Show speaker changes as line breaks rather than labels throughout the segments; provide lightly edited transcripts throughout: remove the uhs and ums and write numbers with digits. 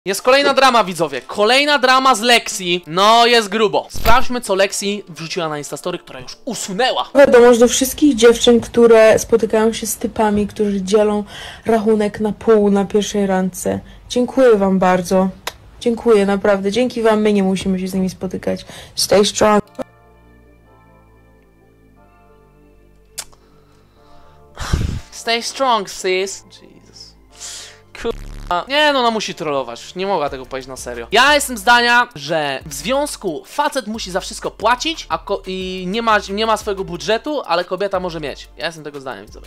Jest kolejna drama, widzowie. Kolejna drama z Lexi. No, jest grubo. Sprawdźmy, co Lexi wrzuciła na Instastory, która już usunęła.
Wiadomość do wszystkich dziewczyn, które spotykają się z typami, którzy dzielą rachunek na pół na pierwszej randce. Dziękuję wam bardzo. Dziękuję, naprawdę. Dzięki wam my nie musimy się z nimi spotykać. Stay strong.
Stay strong, sis. Jesus. Kurwa. Nie, no ona musi trollować. Nie mogła tego powiedzieć na serio. Ja jestem zdania, że w związku facet musi za wszystko płacić, i nie ma swojego budżetu, ale kobieta może mieć. Ja jestem tego zdania, widzowie.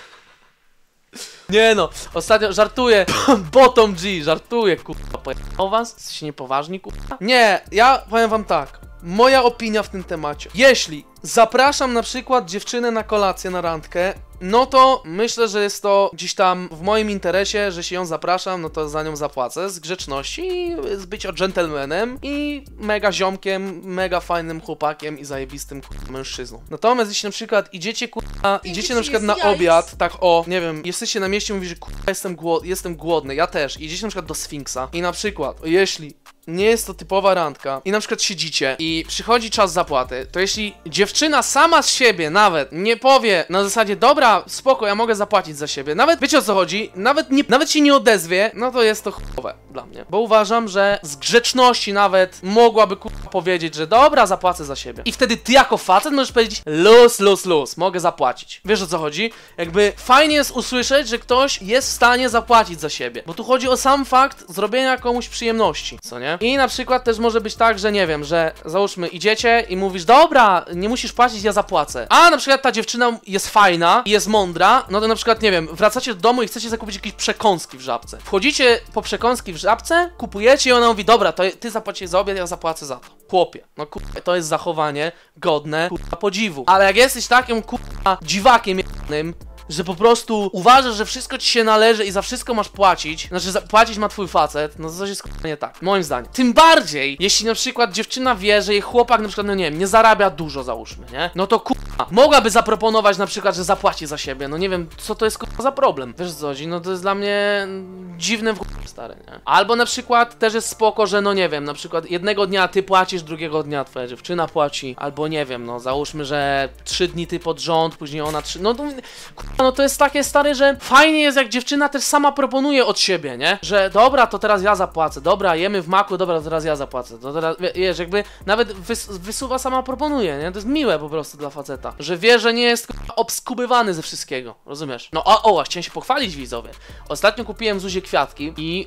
Nie no, ostatnio żartuję. Bottom G, żartuję, kurwa. O was? Jesteście niepoważni, kurwa? Nie, ja powiem wam tak. Moja opinia w tym temacie. Jeśli zapraszam na przykład dziewczynę na kolację, na randkę, no to myślę, że jest to gdzieś tam w moim interesie, że się ją zapraszam, no to za nią zapłacę z grzeczności, z bycia dżentelmenem i mega ziomkiem, mega fajnym chłopakiem i zajebistym mężczyzną. Natomiast jeśli na przykład idziecie na przykład na obiad, tak o, nie wiem, jesteście na mieście i mówisz, że jestem głodny, ja też, idziecie na przykład do Sfinksa i na przykład, jeśli nie jest to typowa randka i na przykład siedzicie i przychodzi czas zapłaty, to jeśli dziewczyna sama z siebie nawet nie powie na zasadzie, dobra, spoko, ja mogę zapłacić za siebie, nawet wiecie o co chodzi, nawet się nie odezwie, no to jest to chujowe dla mnie. Bo uważam, że z grzeczności nawet mogłaby powiedzieć, że dobra, zapłacę za siebie. I wtedy ty jako facet możesz powiedzieć, luz, mogę zapłacić. Wiesz o co chodzi? Jakby fajnie jest usłyszeć, że ktoś jest w stanie zapłacić za siebie. Bo tu chodzi o sam fakt zrobienia komuś przyjemności, co nie? I na przykład też może być tak, że nie wiem, że załóżmy idziecie i mówisz, dobra, nie musisz płacić, ja zapłacę. A na przykład ta dziewczyna jest fajna i jest mądra, no to na przykład, nie wiem, wracacie do domu i chcecie zakupić jakieś przekąski w Żabce. Wchodzicie po przekąski w Żabce, kupujecie i ona mówi, dobra, to ty zapłacisz za obiad, ja zapłacę za to. Chłopie, no kurwa, to jest zachowanie godne, kurwa, podziwu. Ale jak jesteś takim, kurwa, dziwakiem jednym, że po prostu uważasz, że wszystko ci się należy i za wszystko masz płacić, znaczy płacić ma twój facet, no to coś jest nie tak, moim zdaniem. Tym bardziej, jeśli na przykład dziewczyna wie, że jej chłopak na przykład, no nie wiem, nie zarabia dużo, załóżmy, nie? No to kurwa, mogłaby zaproponować na przykład, że zapłaci za siebie, no nie wiem, co to jest kurwa za problem. Wiesz co chodzi? No to jest dla mnie dziwne w kurwa, stary, nie? Albo na przykład też jest spoko, że no nie wiem, na przykład jednego dnia ty płacisz, drugiego dnia twoja dziewczyna płaci, albo nie wiem, no załóżmy, że 3 dni ty pod rząd, później ona 3, no to kurwa, no to jest takie, stary, że fajnie jest, jak dziewczyna też sama proponuje od siebie, nie? Że dobra, to teraz ja zapłacę, dobra, jemy w maku, dobra, to teraz ja zapłacę, to teraz, wiesz, jakby nawet wysuwa, sama proponuje, nie? To jest miłe po prostu dla faceta, że wie, że nie jest obskubywany ze wszystkiego, rozumiesz? No chciałem się pochwalić, widzowie. Ostatnio kupiłem Zuzie kwiatki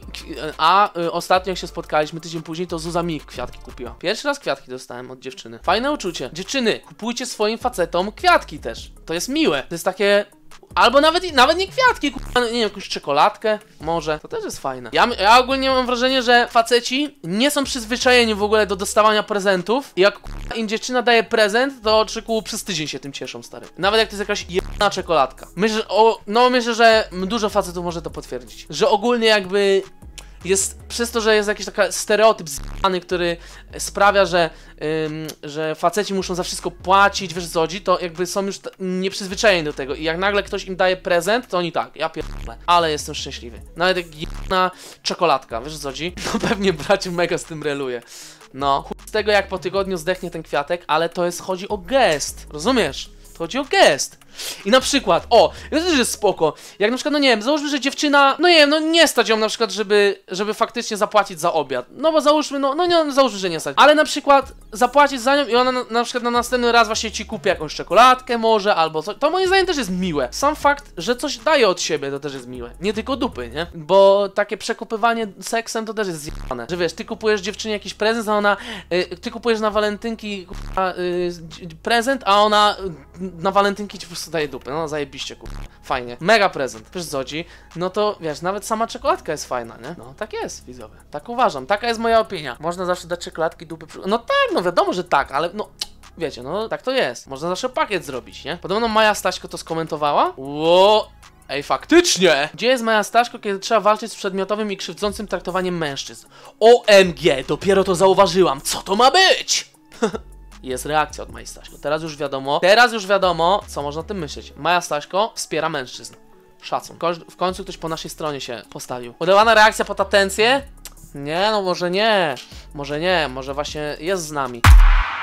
ostatnio jak się spotkaliśmy tydzień później, to Zuza mi kwiatki kupiła. Pierwszy raz kwiatki dostałem od dziewczyny. Fajne uczucie. Dziewczyny, kupujcie swoim facetom kwiatki też. To jest miłe. To jest takie... Albo nawet nie kwiatki, nie wiem, jakąś czekoladkę, może. To też jest fajne. Ja ogólnie mam wrażenie, że faceci nie są przyzwyczajeni w ogóle do dostawania prezentów. I jak im dziewczyna daje prezent, to przez tydzień się tym cieszą, stary. Nawet jak to jest jakaś jedna czekoladka. Myślę, że dużo facetów może to potwierdzić. Że ogólnie jakby... jest przez to, że jest jakiś taki stereotyp zjebany, który sprawia, że faceci muszą za wszystko płacić, wiesz co chodzi, to jakby są już nieprzyzwyczajeni do tego i jak nagle ktoś im daje prezent, to oni tak, ja pierdolę, ale jestem szczęśliwy. Nawet jak jedna czekoladka, wiesz co chodzi, no pewnie bracie mega z tym reluje. No, z tego jak po tygodniu zdechnie ten kwiatek, ale to chodzi o gest, rozumiesz? To chodzi o gest. I na przykład, to też jest spoko, jak na przykład, no nie wiem, załóżmy, że dziewczyna, no nie wiem, no nie stać ją na przykład, żeby faktycznie zapłacić za obiad, no bo załóżmy, załóżmy, że nie stać, ale na przykład zapłacić za nią i ona na przykład na następny raz właśnie ci kupi jakąś czekoladkę może, albo coś, to moim zdaniem też jest miłe. Sam fakt, że coś daje od siebie, to też jest miłe, nie tylko dupy, nie? Bo takie przekupywanie seksem to też jest zjebane, że wiesz, ty kupujesz dziewczynie jakiś prezent, a ona, ty kupujesz na walentynki prezent, a ona na walentynki ci po prostu daje dupy, no zajebiście, kurwa, fajnie, mega prezent, wiesz co chodzi, no to wiesz, nawet sama czekoladka jest fajna, nie? No tak jest, widzowie, tak uważam, taka jest moja opinia. Można zawsze dać czekoladki, dupy, no tak, no wiadomo, że tak, ale no... Wiecie, no tak to jest, można zawsze pakiet zrobić, nie? Podobno Maja Staśko to skomentowała. Ej, faktycznie! Gdzie jest Maja Staszko, kiedy trzeba walczyć z przedmiotowym i krzywdzącym traktowaniem mężczyzn? OMG, dopiero to zauważyłam, co to ma być? Jest reakcja od Maji Staśko. Teraz już wiadomo, co można o tym myśleć. Maja Staśko wspiera mężczyzn. Szacun. W końcu ktoś po naszej stronie się postawił. Udawana reakcja pod atencję? Nie, no może nie. Może nie, może właśnie jest z nami.